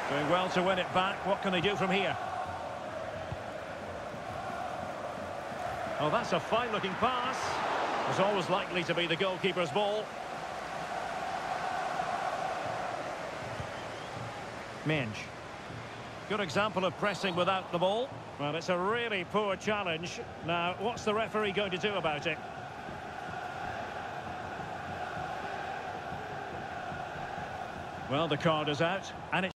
Doing well to win it back. What can they do from here? Oh, that's a fine-looking pass. It's always likely to be the goalkeeper's ball. Minge. Good example of pressing without the ball. Well, it's a really poor challenge. Now, what's the referee going to do about it? Well, the card is out, and it's